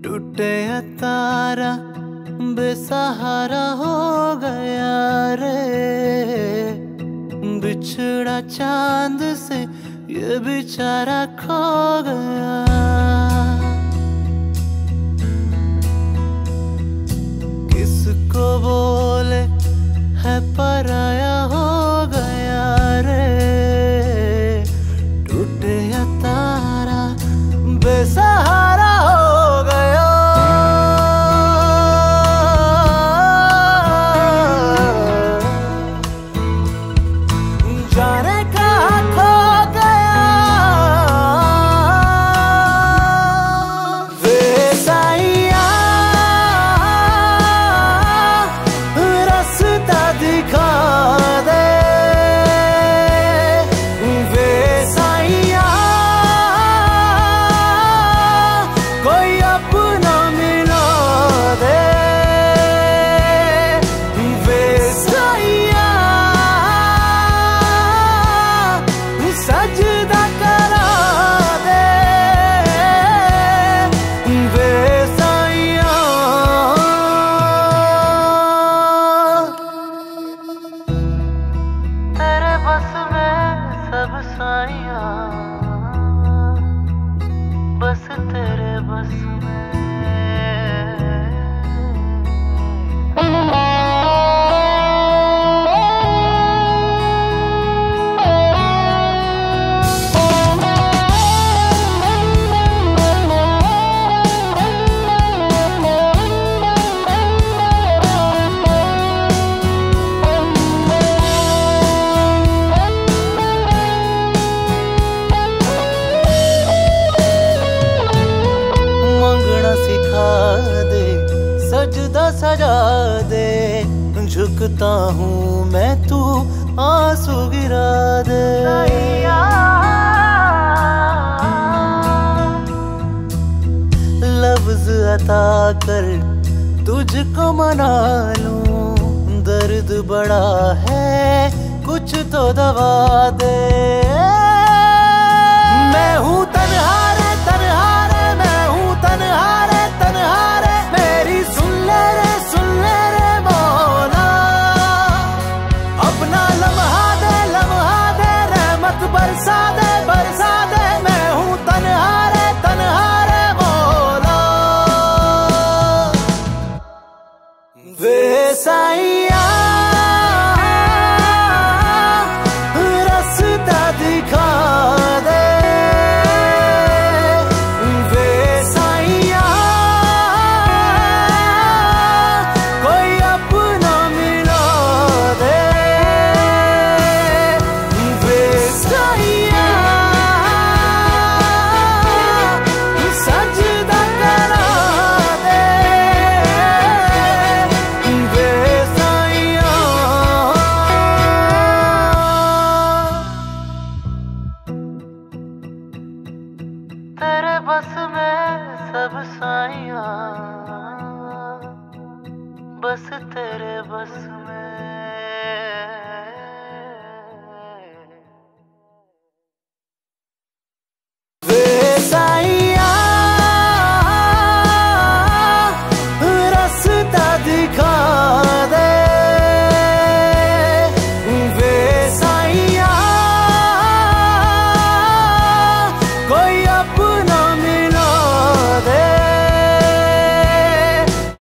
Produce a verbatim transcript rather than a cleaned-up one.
टूटे तारा बेसहारा हो गया रे, बिछड़ा चांद से ये बेचारा खो गया। किसको बोले है पराया हो गया रे, टूटे तारा बेसहारा हो गया। जाने कहाँ खो गया वे साइया, रास्ता दिखा दे वे साइया, कोई अपना मिला दे वे साइया, सजदा करा दे वे साइया। तेरे बस में सब साइया, बस तेरे बस में। मांगना सिखा दे, सजदा सजा दे, झुकता हूँ मैं तू आंसू गिरा दे। लफ्ज अता कर तुझको मना लूं, दर्द बड़ा है कुछ तो दवा दे। मैं हूँ तन्हा रे तन्हा रे, मैं हूँ तन्हा रे तन्हा रे, मेरी सुन ले रे सुन ले रे मौला, अपना लम्हा दे लम्हा दे, रहमत बरसा दे बरसा दे। मैं हूँ तन्हा रे तन्हा रे मौला वे साइया, रास्ता दिखा दे वे साइया, कोई अपना मिला दे वे साइया, सजदा करा दे वे साइया। तेरे बस में सब साइया, बस तेरे बस में।